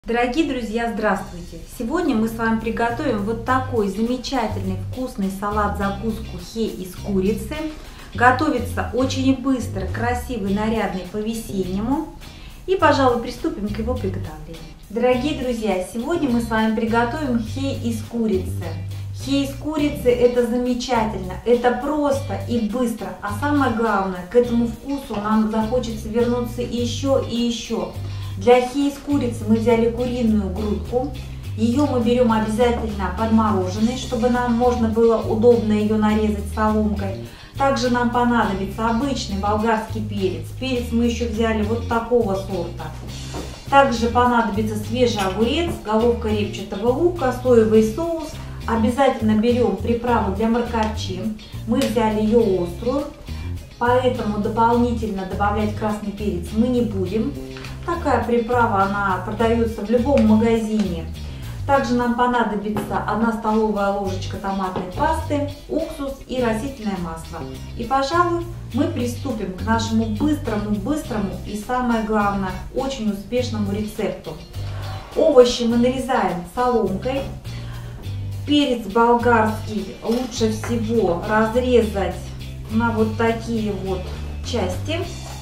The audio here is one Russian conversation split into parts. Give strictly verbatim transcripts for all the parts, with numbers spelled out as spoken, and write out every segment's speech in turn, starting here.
Дорогие друзья, здравствуйте! Сегодня мы с вами приготовим вот такой замечательный вкусный салат-закуску хе из курицы. Готовится очень быстро, красивый, нарядный, по-весеннему. И, пожалуй, приступим к его приготовлению. Дорогие друзья, сегодня мы с вами приготовим хе из курицы. Хе из курицы – это замечательно, это просто и быстро. А самое главное, к этому вкусу нам захочется вернуться еще и еще. Для хе из курицы мы взяли куриную грудку. Ее мы берем обязательно подмороженной, чтобы нам можно было удобно ее нарезать соломкой. Также нам понадобится обычный болгарский перец. Перец мы еще взяли вот такого сорта. Также понадобится свежий огурец, головка репчатого лука, соевый соус. Обязательно берем приправу для морковчи. Мы взяли ее острую, поэтому дополнительно добавлять красный перец мы не будем. Такая приправа, она продается в любом магазине. Также нам понадобится одна столовая ложечка томатной пасты, уксус и растительное масло. И, пожалуй, мы приступим к нашему быстрому-быстрому и, самое главное, очень успешному рецепту. Овощи мы нарезаем соломкой. Перец болгарский лучше всего разрезать на вот такие вот части.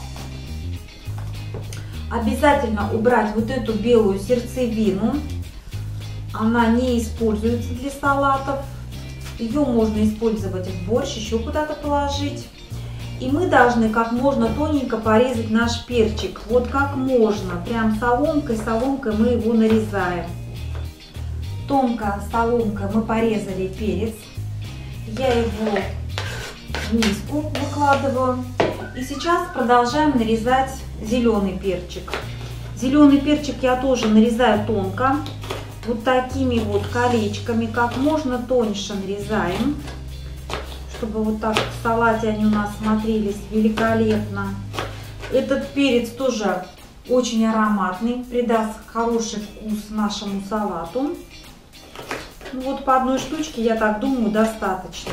Обязательно убрать вот эту белую сердцевину. Она не используется для салатов. Ее можно использовать в борщ, еще куда-то положить. И мы должны как можно тоненько порезать наш перчик. Вот как можно. Прям соломкой, соломкой мы его нарезаем. Тонко соломкой мы порезали перец. Я его в миску выкладываю. И сейчас продолжаем нарезать зеленый перчик. Зеленый перчик я тоже нарезаю тонко. Вот такими вот колечками, как можно тоньше нарезаем. Чтобы вот так в салате они у нас смотрелись великолепно. Этот перец тоже очень ароматный, придаст хороший вкус нашему салату. Ну вот по одной штучке, я так думаю, достаточно.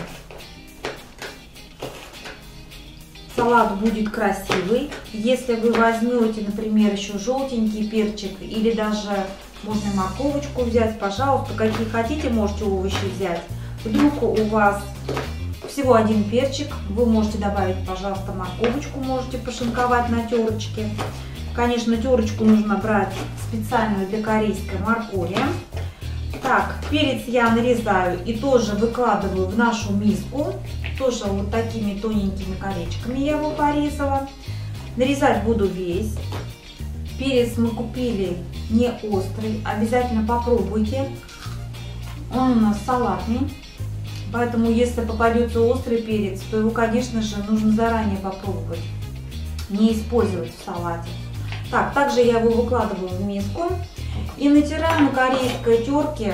Салат будет красивый. Если вы возьмете, например, еще желтенький перчик или даже можно морковочку взять, пожалуйста, какие хотите, можете овощи взять. Вдруг у вас всего один перчик, вы можете добавить, пожалуйста, морковочку, можете пошинковать на терочке. Конечно, терочку нужно брать специальную для корейской моркови. Так, перец я нарезаю и тоже выкладываю в нашу миску. Тоже вот такими тоненькими колечками я его порезала. Нарезать буду весь. Перец мы купили не острый. Обязательно попробуйте. Он у нас салатный. Поэтому, если попадется острый перец, то его, конечно же, нужно заранее попробовать. Не использовать в салате. Так, также я его выкладываю в миску. И натираю на корейской терке,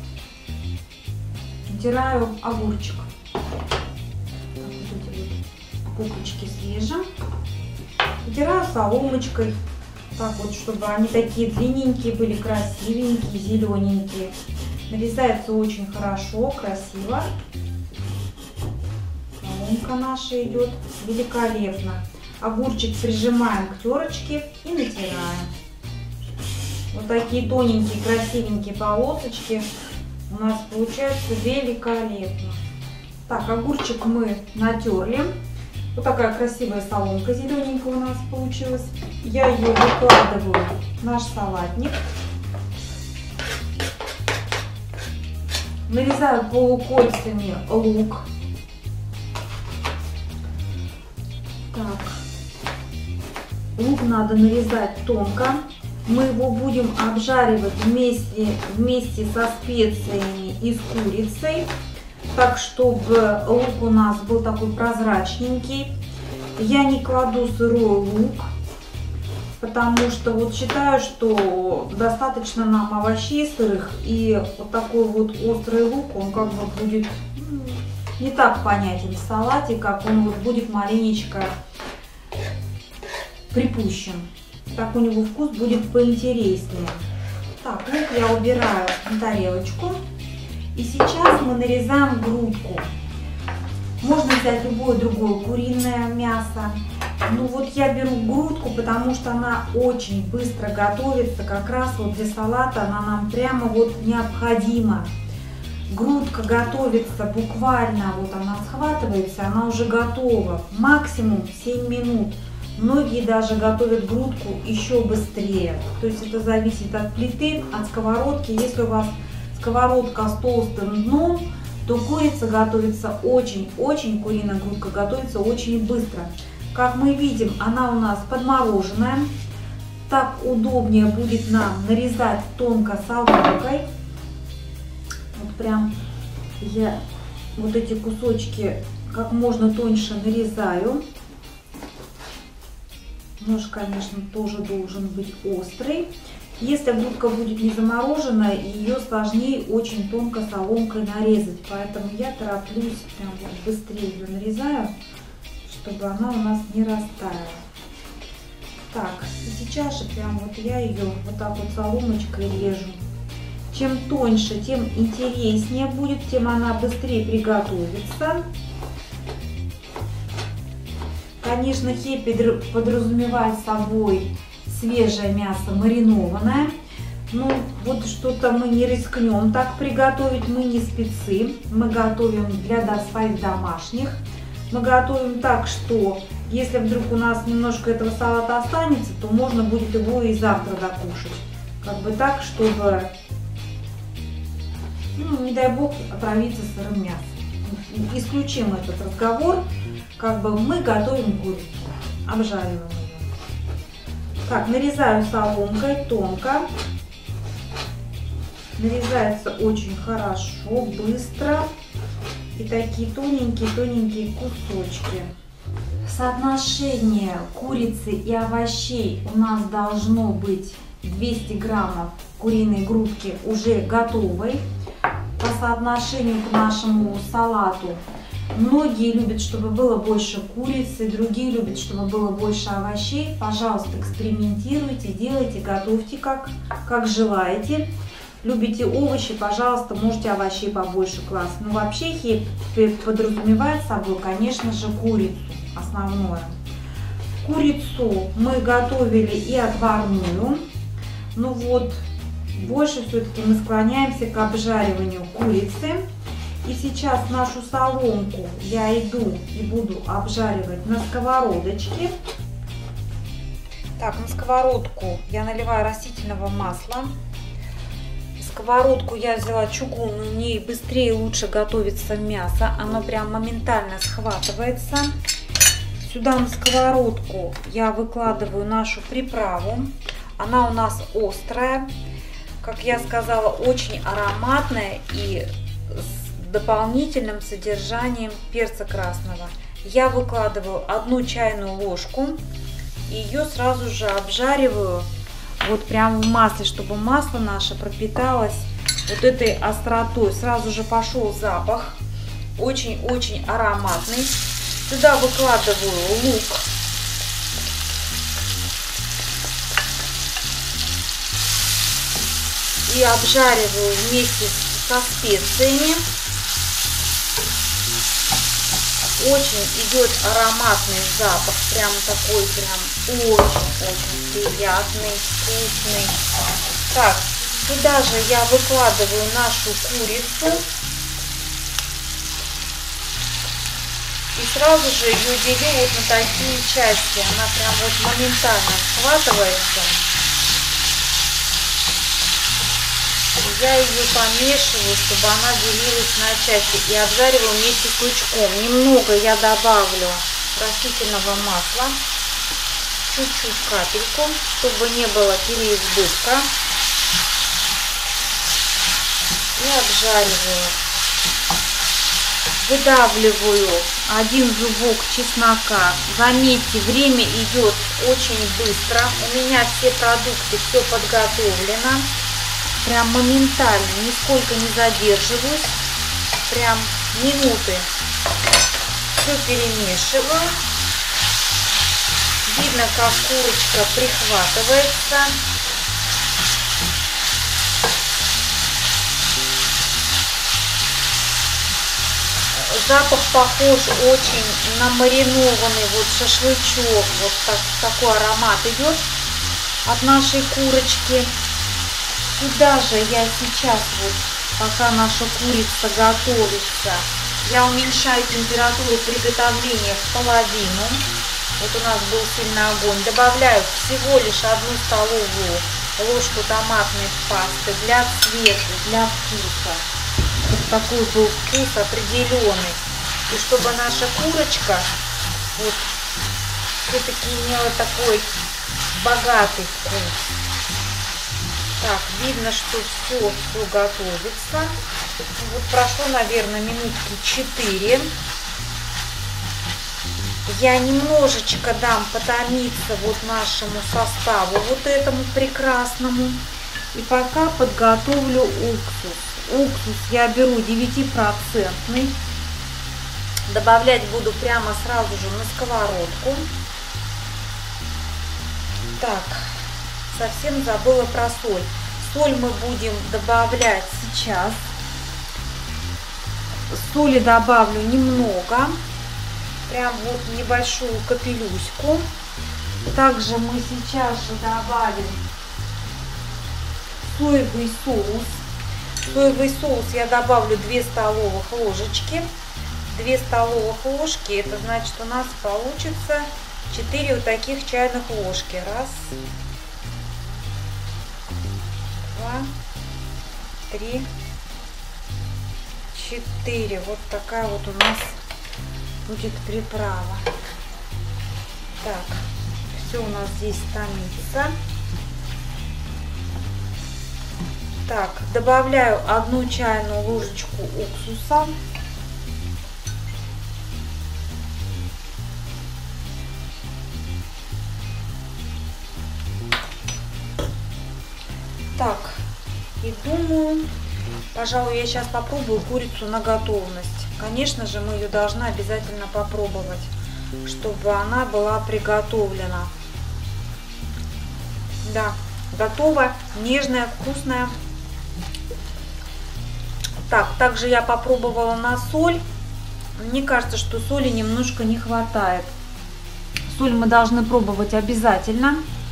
натираю огурчик. Так, вот эти вот кусочки свежие. Натираю соломочкой, так вот, чтобы они такие длинненькие были, красивенькие, зелененькие. Нарезается очень хорошо, красиво. Соломка наша идет великолепно. Огурчик прижимаем к терочке и натираем. Вот такие тоненькие, красивенькие полосочки у нас получаются великолепно. Так, огурчик мы натерли. Вот такая красивая соломка зелененькая у нас получилась. Я ее выкладываю в наш салатник. Нарезаю полукольцами лук. Так, лук надо нарезать тонко. Мы его будем обжаривать вместе, вместе со специями и с курицей, так чтобы лук у нас был такой прозрачненький. Я не кладу сырой лук, потому что вот считаю, что достаточно нам овощей сырых, и вот такой вот острый лук, он как бы будет не так понятен в салате, как он вот будет маленечко припущен. Так у него вкус будет поинтереснее. Так, лук я убираю на тарелочку. И сейчас мы нарезаем грудку. Можно взять любое другое куриное мясо. Ну вот я беру грудку, потому что она очень быстро готовится. Как раз вот для салата она нам прямо вот необходима. Грудка готовится буквально, вот она схватывается, она уже готова. Максимум семь минут. Многие даже готовят грудку еще быстрее. То есть это зависит от плиты, от сковородки. Если у вас сковородка с толстым дном, то курица готовится очень-очень, куриная грудка готовится очень быстро. Как мы видим, она у нас подмороженная. Так удобнее будет нам нарезать тонко соломкой. Вот прям я вот эти кусочки как можно тоньше нарезаю. Нож, конечно, тоже должен быть острый. Если грудка будет не замороженная, ее сложнее очень тонко соломкой нарезать. Поэтому я тороплюсь, прям вот быстрее ее нарезаю, чтобы она у нас не растаяла. Так, и сейчас же прям вот я ее вот так вот соломочкой режу. Чем тоньше, тем интереснее будет, тем она быстрее приготовится. Конечно, хе подразумевает собой свежее мясо, маринованное. Ну, вот что-то мы не рискнем так приготовить, мы не спецы. Мы готовим для своих домашних. Мы готовим так, что если вдруг у нас немножко этого салата останется, то можно будет его и завтра докушать. Как бы так, чтобы, ну, не дай бог, отравиться сырым мясом. Исключим этот разговор. Как бы мы готовим курицу, обжариваем ее. Так, нарезаю соломкой тонко. Нарезается очень хорошо, быстро. И такие тоненькие-тоненькие кусочки. Соотношение курицы и овощей у нас должно быть двести граммов куриной грудки уже готовой. По соотношению к нашему салату многие любят, чтобы было больше курицы, другие любят, чтобы было больше овощей. Пожалуйста, экспериментируйте, делайте, готовьте как, как желаете. Любите овощи, пожалуйста, можете овощей побольше класть. Но вообще хе подразумевает собой, конечно же, курицу основное. Курицу мы готовили и отварную. Ну вот, больше все-таки мы склоняемся к обжариванию курицы. И сейчас нашу соломку я иду и буду обжаривать на сковородочке. Так, на сковородку я наливаю растительного масла. Сковородку я взяла чугунную, в ней быстрее и лучше готовится мясо. Оно прям моментально схватывается. Сюда на сковородку я выкладываю нашу приправу. Она у нас острая. Как я сказала, очень ароматная и с дополнительным содержанием перца красного. Я выкладываю одну чайную ложку. И ее сразу же обжариваю. Вот прям в масле, чтобы масло наше пропиталось вот этой остротой. Сразу же пошел запах. Очень-очень ароматный. Сюда выкладываю лук. И обжариваю вместе со специями. Очень идет ароматный запах, прям такой, прям очень-очень приятный, вкусный. Так, сюда же я выкладываю нашу курицу. И сразу же ее делю вот на такие части. Она прям вот моментально схватывается. Я ее помешиваю, чтобы она делилась на части, и обжариваю вместе с лучком. Немного я добавлю растительного масла, чуть-чуть капельку, чтобы не было переизбытка. И обжариваю. Выдавливаю один зубок чеснока. Заметьте, время идет очень быстро. У меня все продукты, все подготовлено. Прям моментально, нисколько не задерживаюсь. Прям минуты. Все перемешиваю. Видно, как курочка прихватывается. Запах похож очень на маринованный вот шашлычок. Вот так, такой аромат идет от нашей курочки. Сюда же я сейчас, вот, пока наша курица готовится, я уменьшаю температуру приготовления в половину. Вот у нас был сильный огонь. Добавляю всего лишь одну столовую ложку томатной пасты для цвета, для вкуса. Чтобы такой был вкус определенный. И чтобы наша курочка вот все-таки имела такой богатый вкус. Так, видно, что все, все готовится. Вот прошло, наверное, минутки четыре. Я немножечко дам потомиться вот нашему составу, вот этому прекрасному. И пока подготовлю уксус. Уксус я беру девятипроцентный. Добавлять буду прямо сразу же на сковородку. Так, совсем забыла про соль. Соль мы будем добавлять сейчас. Соли добавлю немного. Прям вот небольшую капелюську. Также мы сейчас же добавим соевый соус. Соевый соус я добавлю две столовых ложечки. две столовых ложки, это значит, у нас получится четыре вот таких чайных ложки. Раз, два, три, четыре. Вот такая вот у нас будет приправа. Так, все у нас здесь томится. Так, добавляю одну чайную ложечку уксуса. Так, и думаю, пожалуй, я сейчас попробую курицу на готовность. Конечно же, мы ее должны обязательно попробовать, чтобы она была приготовлена. Да, готова, нежная, вкусная. Так, также я попробовала на соль. Мне кажется, что соли немножко не хватает. Соль мы должны пробовать обязательно.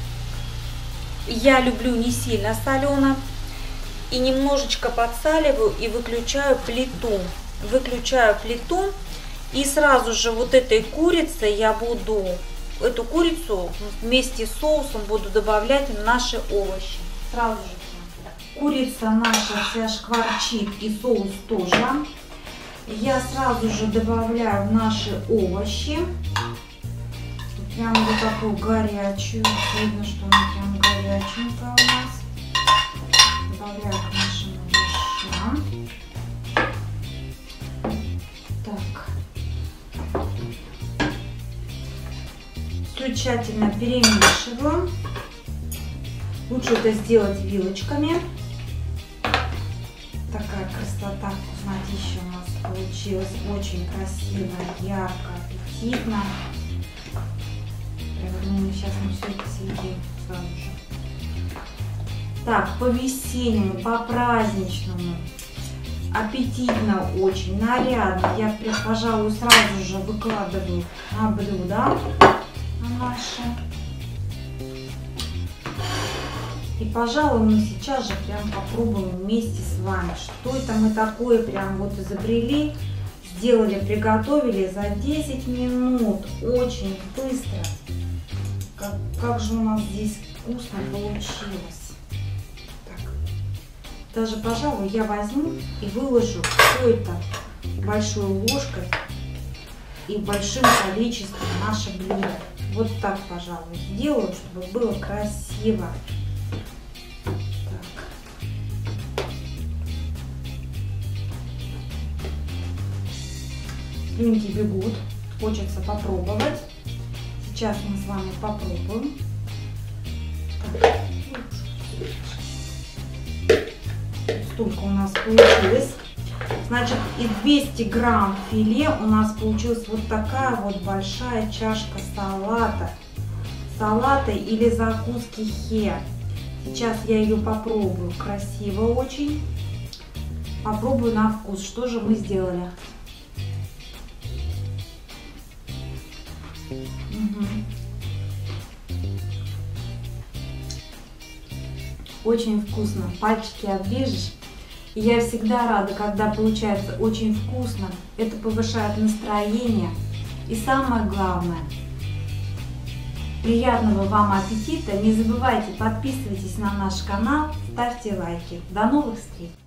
Я люблю не сильно солено. И немножечко подсаливаю и выключаю плиту. Выключаю плиту. И сразу же вот этой курицей я буду, эту курицу вместе с соусом буду добавлять в наши овощи. Сразу же. Курица наша вся шкварчит и соус тоже. Я сразу же добавляю в наши овощи. Прям вот такую горячую. Видно, что она прям горяченькая у нас. Добавляю к нашим овощам. Так. Все тщательно перемешиваю. Лучше это сделать вилочками. Такая красота, вкуснотища у нас получилась. Очень красивая, ярко, аппетитно. Ну, сейчас мы все это съедим сразу же. Так, по-весеннему, по-праздничному, аппетитно очень, нарядно. Я, пожалуй, сразу же выкладываю на блюдо на наше. И, пожалуй, мы сейчас же прям попробуем вместе с вами, что это мы такое прям вот изобрели, сделали, приготовили за десять минут, очень быстро. Как, как же у нас здесь вкусно получилось. Так. Даже, пожалуй, я возьму и выложу все это большой ложкой и большим количеством наше блюдо. Вот так, пожалуй, сделаю, чтобы было красиво. Слюнки бегут, хочется попробовать. Сейчас мы с вами попробуем. Так. Столько у нас получилось. Значит, из двухсот грамм филе у нас получилась вот такая вот большая чашка салата. Салата или закуски хе. Сейчас я ее попробую. Красиво очень. Попробую на вкус. Что же мы сделали? Угу. Очень вкусно, пальчики оближешь. И я всегда рада, когда получается очень вкусно. Это повышает настроение. И самое главное, приятного вам аппетита. Не забывайте, подписывайтесь на наш канал, ставьте лайки. До новых встреч!